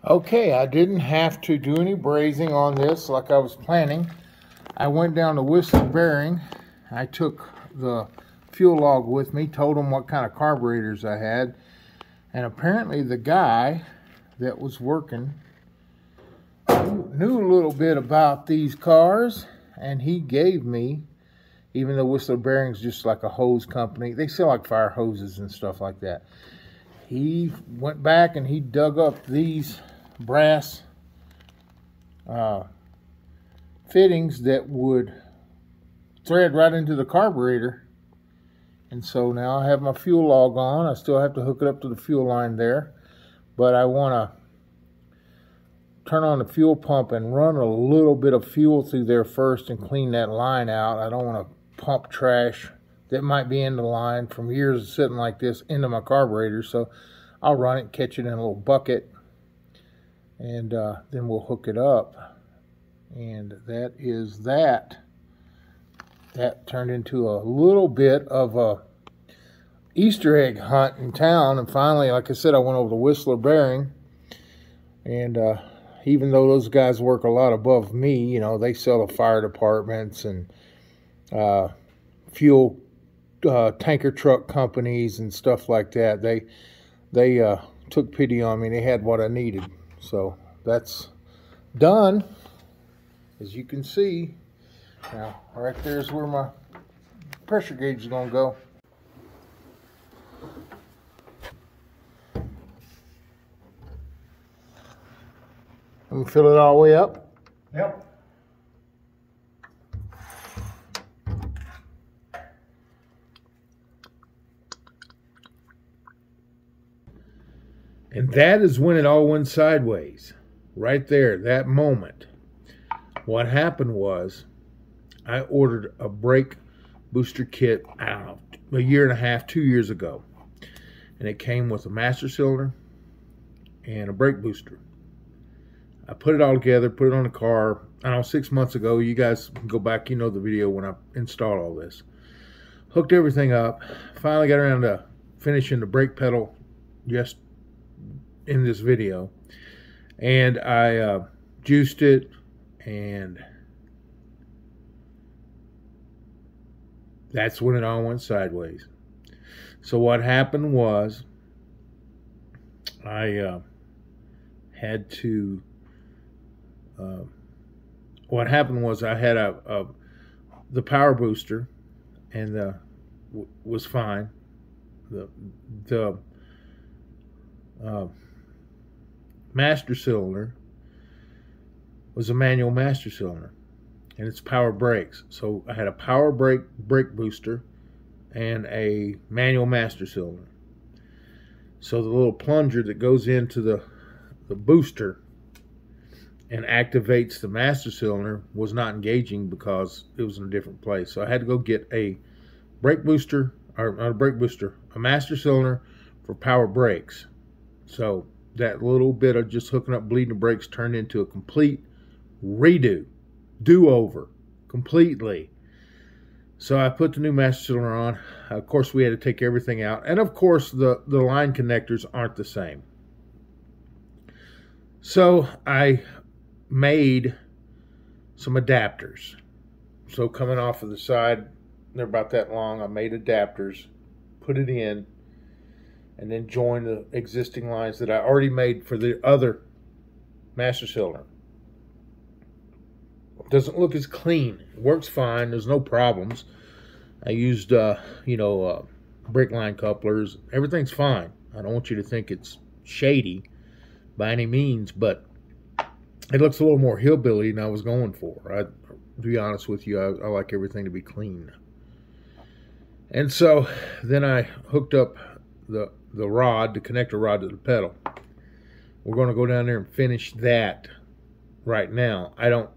Okay, I didn't have to do any brazing on this like I was planning. I went down to Whistler Bearing. I took the fuel log with me, told them what kind of carburetors I had, and apparently the guy that was working knew a little bit about these cars, and he gave me, even though Whistler Bearing's just like a hose company, they sell like fire hoses and stuff like that. He went back and he dug up these brass fittings that would thread right into the carburetor, and so now I have my fuel log on. I still have to hook it up to the fuel line there, but I want to turn on the fuel pump and run a little bit of fuel through there first and clean that line out. I don't want to pump trash that might be in the line from years of sitting like this into my carburetor, so I'll run it, catch it in a little bucket, and then we'll hook it up. And that is that. That turned into a little bit of a Easter egg hunt in town. And finally, like I said, I went over to Whistler Bearing. And even though those guys work a lot above me, you know, they sell to fire departments and fuel tanker truck companies and stuff like that. They took pity on me. They had what I needed. So that's done, as you can see. Now, right there's where my pressure gauge is going to go. Let me fill it all the way up. Yep. And that is when it all went sideways. Right there, that moment. What happened was, I ordered a brake booster kit, I don't know, a year and a half, 2 years ago. And it came with a master cylinder and a brake booster. I put it all together, put it on the car, I don't know, 6 months ago. You guys can go back, you know the video when I installed all this. Hooked everything up. Finally got around to finishing the brake pedal just in this video. And I juiced it, and that's when it all went sideways. So what happened was, I had to, what happened was I had the power booster, and was fine. The master cylinder was a manual master cylinder, and it's power brakes. So I had a power brake booster and a manual master cylinder. So the little plunger that goes into the booster and activates the master cylinder was not engaging because it was in a different place. So I had to go get a brake booster, or not a brake booster, a master cylinder for power brakes. So that little bit of just hooking up bleeding the brakes turned into a complete redo, do-over, completely. So I put the new master cylinder on. Of course, we had to take everything out. And of course, the line connectors aren't the same. So I made some adapters. So coming off of the side, they're about that long. I made adapters, put it in, and then join the existing lines that I already made for the other master cylinder. Doesn't look as clean. It works fine. There's no problems. I used, brake line couplers. Everything's fine. I don't want you to think it's shady by any means, but it looks a little more hillbilly than I was going for. To be honest with you, I like everything to be clean. And so then I hooked up the rod, the connector rod to the pedal. We're going to go down there and finish that right now.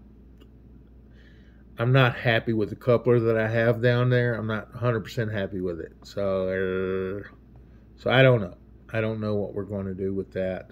I'm not happy with the coupler that I have down there. I'm not 100% happy with it. So I don't know. I don't know what we're going to do with that.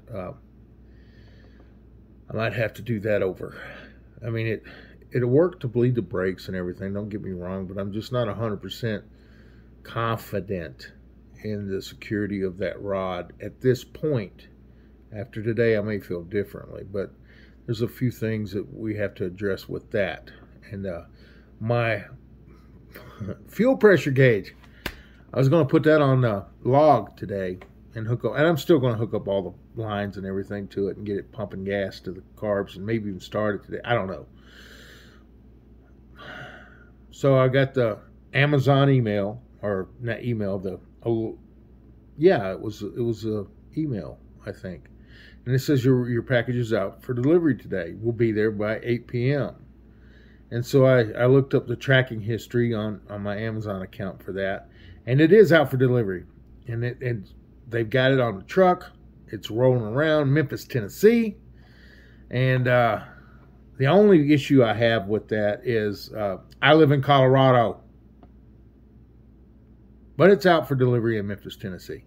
I might have to do that over. I mean, it'll work to bleed the brakes and everything, don't get me wrong, but I'm just not 100% confident in the security of that rod at this point. After today, I may feel differently, but there's a few things that we have to address with that. And my fuel pressure gauge, I was going to put that on the log today and hook up, and I'm still going to hook up all the lines and everything to it and get it pumping gas to the carbs and maybe even start it today. I don't know. So I got the Amazon email, or not email, it was a email, I think. And it says your package is out for delivery today. We'll be there by 8 p.m. And so I looked up the tracking history on my Amazon account for that. And it is out for delivery. And they've got it on the truck. It's rolling around Memphis, Tennessee. And the only issue I have with that is I live in Colorado. But it's out for delivery in Memphis, Tennessee.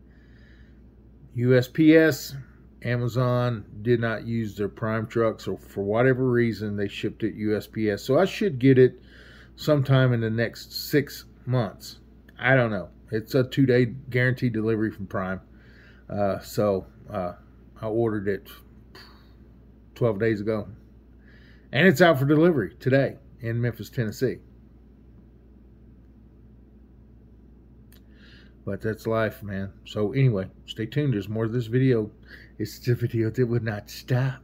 USPS, Amazon did not use their Prime trucks, so for whatever reason, they shipped it USPS. So I should get it sometime in the next 6 months. I don't know. It's a 2-day guaranteed delivery from Prime. So I ordered it 12 days ago. And it's out for delivery today in Memphis, Tennessee. But that's life, man. So anyway, stay tuned. There's more of this video. It's the video that would not stop.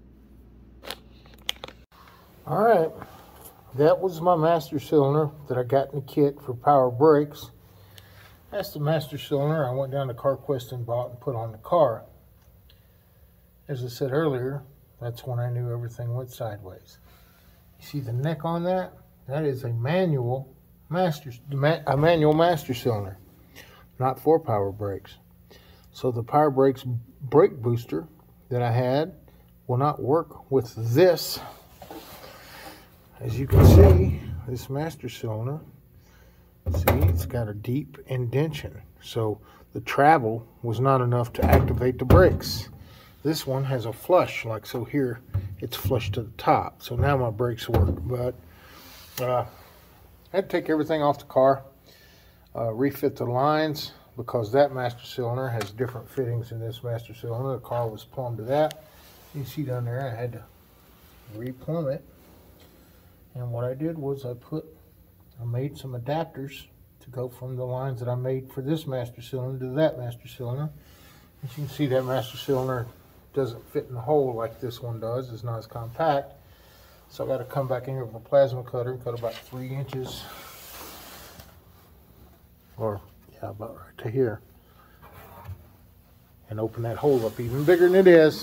All right. That was my master cylinder that I got in the kit for power brakes. That's the master cylinder I went down to CarQuest and bought and put on the car. As I said earlier, that's when I knew everything went sideways. You see the neck on that? That is a manual master cylinder. Not for power brakes. So the power brakes brake booster that I had will not work with this. As you can see, this master cylinder, see, it's got a deep indentation. So the travel was not enough to activate the brakes. This one has a flush, like so here, it's flush to the top. So now my brakes work, but I had to take everything off the car. Refit the lines because that master cylinder has different fittings than this master cylinder. The car was plumbed to that. You see down there I had to replumb it, and what I did was I made some adapters to go from the lines that I made for this master cylinder to that master cylinder. As you can see, that master cylinder doesn't fit in the hole like this one does. It's not as compact, so I got to come back in here with a plasma cutter and cut about 3 inches. Or, yeah, about right to here. And open that hole up even bigger than it is.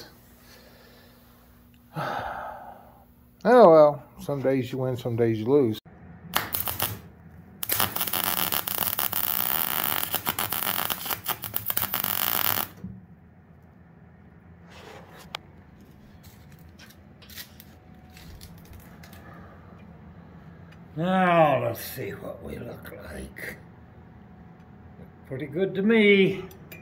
Oh well, some days you win, some days you lose. Now let's see what we look like. Pretty good to me.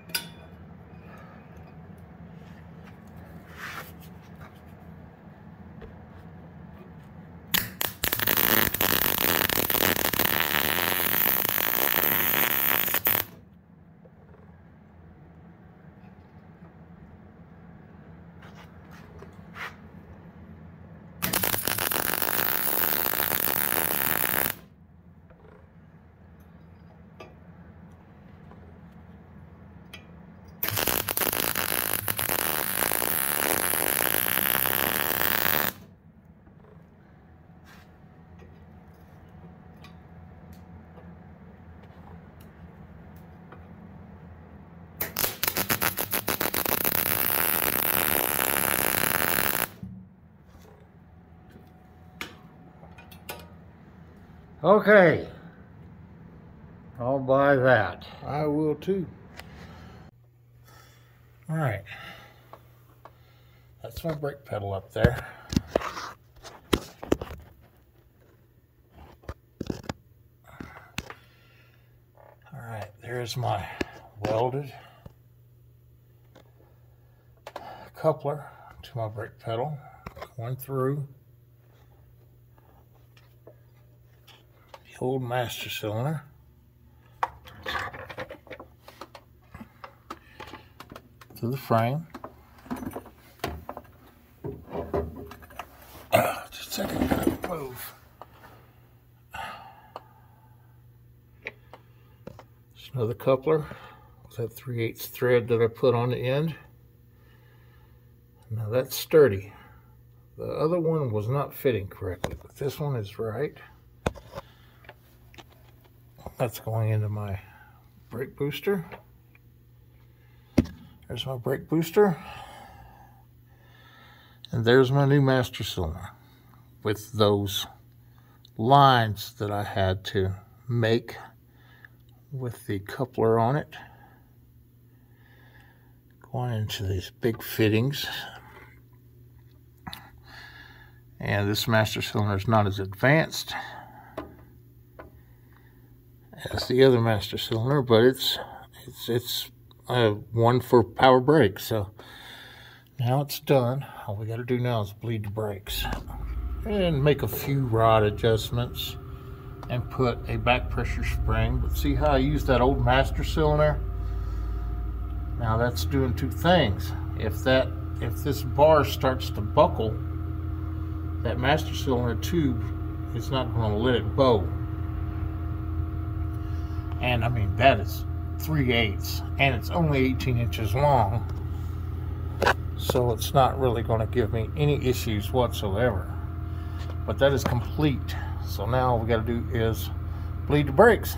Okay, I'll buy that. I will too. All right, that's my brake pedal up there. All right, there's my welded coupler to my brake pedal, going through the old master cylinder. To the frame. move. Just another coupler with that 3/8 thread that I put on the end. Now that's sturdy. The other one was not fitting correctly, but this one is right. That's going into my brake booster. There's my brake booster. And there's my new master cylinder with those lines that I had to make with the coupler on it. Going into these big fittings. And this master cylinder is not as advanced as the other master cylinder, but it's one for power brakes. So now it's done. All we got to do now is bleed the brakes and make a few rod adjustments and put a back pressure spring. But see how I used that old master cylinder? Now that's doing two things. If this bar starts to buckle, that master cylinder tube is not going to let it bow. And I mean, that is 3/8 and it's only 18 inches long. So it's not really going to give me any issues whatsoever. But that is complete. So now all we got to do is bleed the brakes.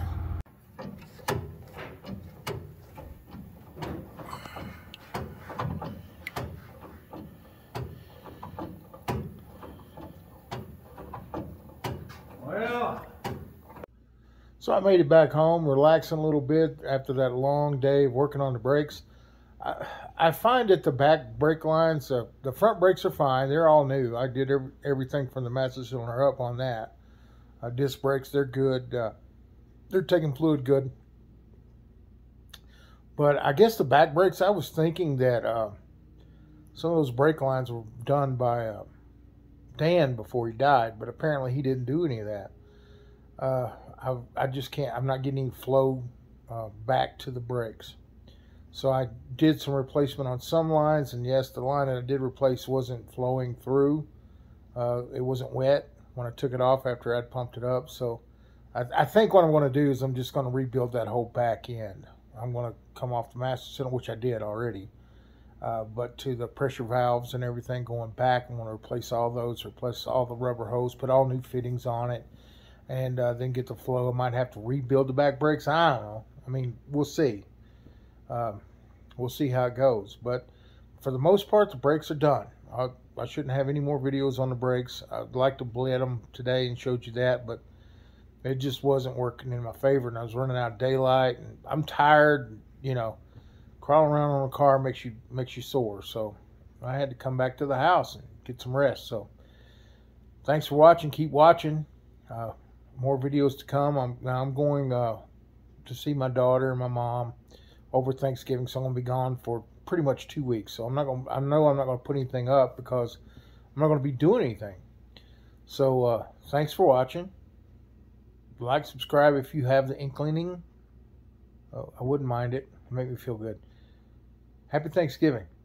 So I made it back home, relaxing a little bit after that long day of working on the brakes. I find that the back brake lines, the front brakes are fine. They're all new. I did everything from the master cylinder up on that. Disc brakes, they're good. They're taking fluid good. But I guess the back brakes, I was thinking that some of those brake lines were done by Dan before he died, but apparently he didn't do any of that. I just can't, I'm not getting any flow back to the brakes. So I did some replacement on some lines, and yes, the line that I did replace wasn't flowing through. It wasn't wet when I took it off after I'd pumped it up. So I think what I'm going to do is I'm just going to rebuild that whole back end. I'm going to come off the master cylinder, which I did already. But to the pressure valves and everything going back, I'm going to replace all those, replace all the rubber hose, put all new fittings on it, and then get the flow. I might have to rebuild the back brakes. I don't know. I mean, we'll see. We'll see how it goes. But for the most part, the brakes are done. I shouldn't have any more videos on the brakes. I'd like to bleed them today and showed you that, but it just wasn't working in my favor, and I was running out of daylight, and I'm tired. You know, crawling around on a car makes you sore. So I had to come back to the house and get some rest. So thanks for watching. Keep watching. More videos to come. I'm going to see my daughter and my mom over Thanksgiving, so I'm going to be gone for pretty much 2 weeks. So I know I'm not going to put anything up because I'm not going to be doing anything. So thanks for watching. Like, subscribe if you have the inkling. I wouldn't mind it. It'd make me feel good. Happy Thanksgiving.